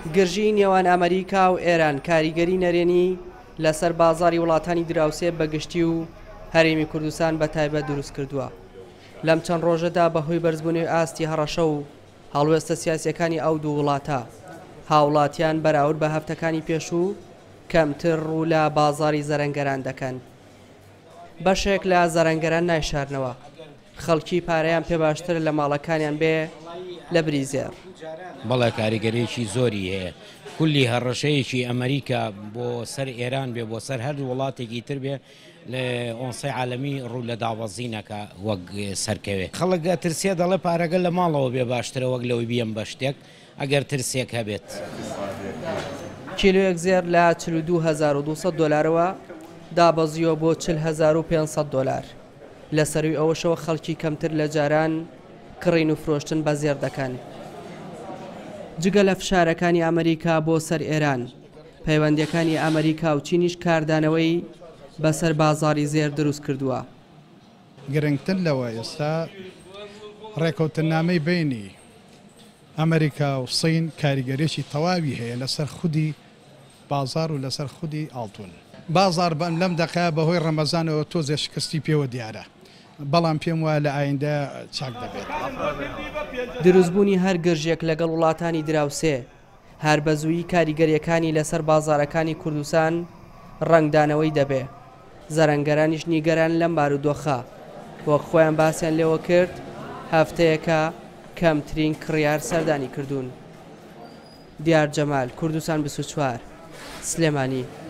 گرژی نێوان ئەمریکا و ئێران کاریگەری نەرێنی لەسەر بازاری وڵاتانی دراوسێ بەگشتی و هەرێمی کوردستان بە تایبەت دروست کردووە. لەم چەند ڕۆژەدا بەهۆی بەرزبوونی ئاستی هەڕەشە و هەڵوێستە سیاسیەکانی ئەو دوو وڵاتە هاوڵاتیان بەراورد بە هەفتەکانی پێشوو کەمتر ڕوو لە بازاری زەرەنگەران دەکەن. بەشێک لە زەرەنگەران نایشارنەوە خەڵکی پارەیان پێ باشتر لە ماڵەکانیان بێ لە بریزێر. بەڵێ کاریگەرێکی زۆری هەیە کولی هەڕەشەیەکی ئەمریکا بۆ سەر ئێران بێ بۆ سەر هەر وڵاتێکی تر بێ لە ئۆنسەی عالەمی ڕوو لە داوەزینەکە وەک سەرکەوێ خەڵک ترسێ دەڵێ پارەگە لە ماڵەوە بێ باشترە وەک لەوەی بیەم بە شتێک ئەگەر ترسێک هەبێت. کیلۆیەک زێر لە 42,200 دلارەوە دابەزیەوە بۆ 40,500 دلار. لە سەروی ئەوەشەوە خەڵکی کەمتر لە جاران کڕین و فرۆشتن بە زێر دەکەن. جگە لە فشارەکانی ئەمریکا بۆ سەر ئێران پەیوەندیەکانی ئەمریکا و چینیش کاردانەوەی بەسەر بازاری زێر دروست کردووە. گرنگتر لەوە ئێستا ڕێکەوتنامەی بینی ئەمریکا و سین کاریگەرێکی تەواوی هەیە لەسەر خودی بازار و لەسەر خودی ئاڵتون. بازار بەن لەم دەقا بەهۆی ڕەمەزانەوە تۆزێ شکستی پێوە دیارە، بەڵام پێم وایە لە ئایندە چاک دەبێت. دروستبوونی هەر گرژێک لەگەڵ وڵاتانی دراوسێ هەر بەزوویی کاریگەریەکانی لەسەر بازارەکانی کوردستان ڕنگدانەوەی دەبێ. زەرەنگەرانیش نیگەران لەم بارودۆخە وەک خۆیان باسییان لێوە کرد هەفتەیەکە کەمترین کڕیار سەردانی کردوون. دیار جەمال، کوردستان 24 سلێمانی.